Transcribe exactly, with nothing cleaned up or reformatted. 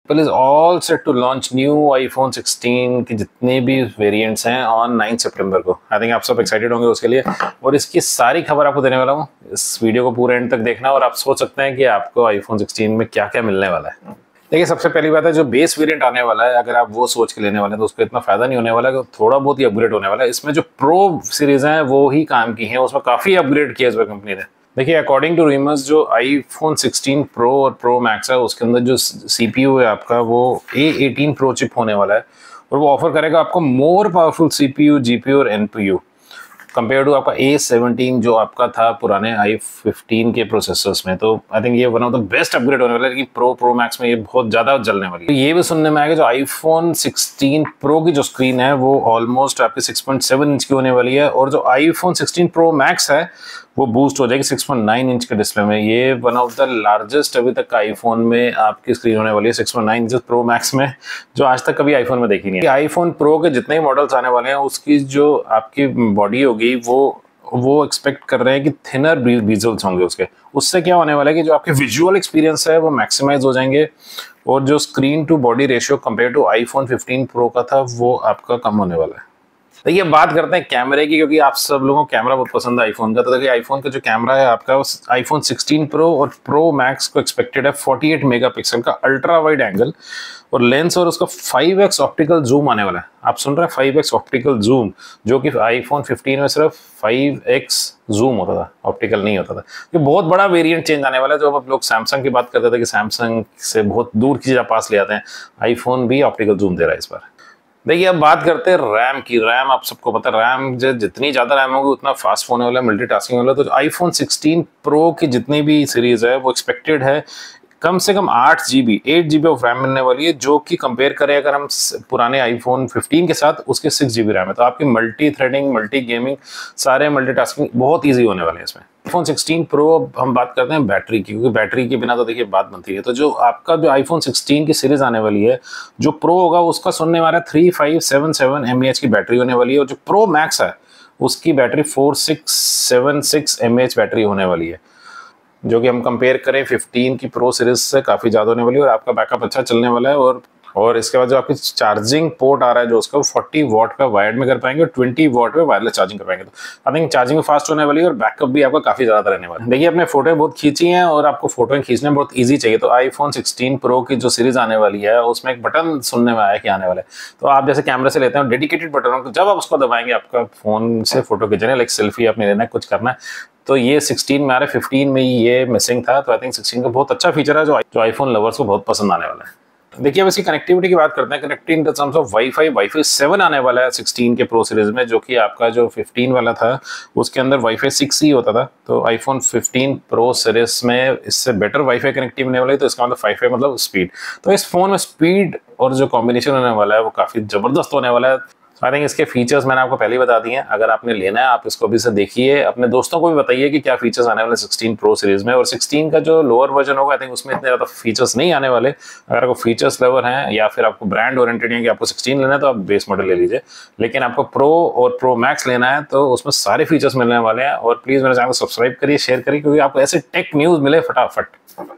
Apple is all set to launch new iPhone sixteen के जितने भी वेरिएंट्स हैं ऑन नाइन्थ सितंबर को। आई थिंक आप सब एक्साइटेड होंगे उसके लिए, और इसकी सारी खबर आपको देने वाला हूँ। इस वीडियो को पूरे एंड तक देखना और आप सोच सकते हैं कि आपको आईफोन सिक्सटीन में क्या क्या मिलने वाला है। देखिए, सबसे पहली बात है, जो बेस वेरिएंट आने वाला है अगर आप वो सोच के लेने वाले हैं तो उसको इतना फायदा नहीं होने वाला है, थोड़ा बहुत ही अपग्रेड होने वाला है। इसमें जो प्रो सीरीज हैं वो ही काम की हैं, उसमें काफी अपग्रेड किया इस बार कंपनी ने। देखिए, अकॉर्डिंग टू रूमर्स जो आईफोन सिक्सटीन प्रो और प्रो मैक्स है उसके अंदर जो सीपीयू है आपका वो ए एटीन प्रो चिप होने वाला है, और वो ऑफर करेगा आपको मोर पावरफुल सीपीयू, जीपीयू और एनपीयू कंपेयर टू आपका ए सेवनटीन जो आपका था पुराने आई फिफ्टीन के प्रोसेसर्स में। तो आई थिंक ये one of the best upgrade होने वाला है, लेकिन प्रो प्रो मैक्स में ये बहुत ज़्यादा जलने वाली है। तो ये भी सुनने में आएगा जो आईफोन सिक्सटीन प्रो की जो स्क्रीन है वो ऑलमोस्ट आपकी सिक्स पॉइंट सेवन इंच की होने वाली है, और जो आईफोन सिक्सटीन प्रो मैक्स है वो बूस्ट हो जाएगी सिक्स पॉइंट नाइन इंच के डिस्प्ले में। ये वन ऑफ द लार्जेस्ट अभी तक का आईफोन में आपकी स्क्रीन होने वाली है, six point nine inch Pro Max में, जो आज तक कभी आईफोन में देखी नहीं है। आईफोन प्रो के जितने मॉडल्स आने वाले हैं उसकी जो आपकी बॉडी होगी वो वो एक्सपेक्ट कर रहे हैं कि थिनर बीजल्स होंगे उसके। उससे क्या होने वाला है कि जो आपके विजुअल एक्सपीरियंस है वो मैक्सिमाइज हो जाएंगे, और जो screen to body ratio compare to iPhone fifteen Pro का था वो आपका कम होने वाला है। देखिए, बात करते हैं कैमरे की, क्योंकि आप सब लोगों को कैमरा बहुत पसंद है आईफोन का। तो देखिए, आईफोन का जो कैमरा है आपका उस आईफोन सिक्सटीन प्रो और प्रो मैक्स को एक्सपेक्टेड है अड़तालीस मेगापिक्सल का अल्ट्रा वाइड एंगल और लेंस, और उसका फाइव एक्स ऑप्टिकल जूम आने वाला है। आप सुन रहे हैं, फाइव एक्स ऑप्टिकल जूम, जो कि आईफोन फिफ्टीन में सिर्फ फाइव एक्स जूम होता था, ऑप्टिकल नहीं होता था। ये बहुत बड़ा वेरिएंट चेंज आने वाला है। जो अब लोग सैमसंग की बात करते थे कि सैमसंग से बहुत दूर की चीज़ पास ले आते हैं, आईफोन भी ऑप्टिकल जूम दे रहा है इस बार। देखिए, अब बात करते हैं रैम की। रैम आप सबको पता है, रैम जितनी ज़्यादा रैम होगी उतना फास्ट होने वाला है, मल्टीटास्किंग वाला। तो आईफोन सिक्सटीन प्रो की जितनी भी सीरीज है वो एक्सपेक्टेड है कम से कम आठ G B eight G B of RAM मिलने वाली है, जो कि कंपेयर करें अगर हम पुराने आईफोन फिफ्टीन के साथ, उसके सिक्स जी बी रैम है। तो आपकी मल्टी थ्रेडिंग, मल्टी गेमिंग, सारे मल्टीटास्किंग बहुत ईजी होने वाले हैं इसमें। आईफोन सिक्सटीन प्रो हम बात करते हैं बैटरी की, क्योंकि बैटरी के बिना तो देखिए बात बनती है। तो जो आपका जो आईफोन सिक्सटीन की सीरीज आने वाली है, जो प्रो होगा उसका सुनने वाला three five seven seven M A H की बैटरी होने वाली है, और जो प्रो मैक्स है उसकी battery four six seven six M A H battery होने वाली है, जो कि हम कंपेयर करें फिफ्टीन की प्रो सीरीज से काफ़ी ज़्यादा होने वाली है, और आपका बैकअप अच्छा चलने वाला है। और और इसके बाद जो आपकी चार्जिंग पोर्ट आ रहा है जो उसका फोर्टी वॉट का वायर्ड में कर पाएंगे और ट्वेंटी वॉट में वायरलेस चार्जिंग कर पाएंगे। तो आई थिंक चार्जिंग फास्ट होने वाली है और बैकअप भी आपका काफ़ी ज़्यादा रहने वाला है। देखिए, अपने फोटो बहुत खींची हैं और आपको फोटो खींचने में बहुत ईजी चाहिए, तो आईफोन सिक्सटीन प्रो की जो सीरीज आने वाली है उसमें एक बटन सुनने में आया कि आने वाला है। तो आप जैसे कैमरे से लेते हैं डेडिकेटेड बटन, तो जब आप उसको दबाएंगे आपका फोन से फोटो खींचने, लाइक सेल्फी आपने लेना है, कुछ करना है, तो ये सिक्सटीन में आ रहा है। फिफ्टीन में ये मिसिंग था, तो आई थिंक सिक्सटीन का बहुत अच्छा फीचर है जो जो आईफोन लवर्स को बहुत पसंद आने वाला है। देखिए, अब इसकी कनेक्टिविटी की बात करते हैं। Connecting in terms of wifi wifi seven आने वाला है सिक्सटीन के प्रो सीरीज में, जो कि आपका जो फिफ्टीन वाला था उसके अंदर वाईफाई सिक्स ही होता था। तो आईफोन फिफ्टीन प्रो सीरीज में इससे बेटर वाईफाई कनेक्टिविटी होने वाली है। तो इसका मतलब वाईफाई मतलब स्पीड। तो इस फोन में स्पीड और जो कॉम्बिनेशन होने वाला है वो काफ़ी ज़बरदस्त होने वाला है। आई थिंक इसके फीचर्स मैंने आपको पहले ही बता दिए हैं। अगर आपने लेना है आप इसको अभी से देखिए, अपने दोस्तों को भी बताइए कि क्या फीचर्स आने वाले सिक्सटीन प्रो सीरीज में। और सिक्सटीन का जो लोअर वर्जन होगा आई थिंक उसमें इतने ज़्यादा फीचर्स नहीं आने वाले। अगर आपको फीचर्स लवर हैं या फिर आपको ब्रांड ओरिएंटेड है कि आपको सिक्सटीन लेना है तो आप बेस मॉडल ले लीजिए, लेकिन आपको प्रो और प्रो मैक्स लेना है तो उसमें सारे फीचर्स मिलने वाले हैं। और प्लीज़ मेरे चैनल को सब्सक्राइब करिए, शेयर करिए, क्योंकि आपको ऐसे टेक न्यूज़ मिले फटाफट।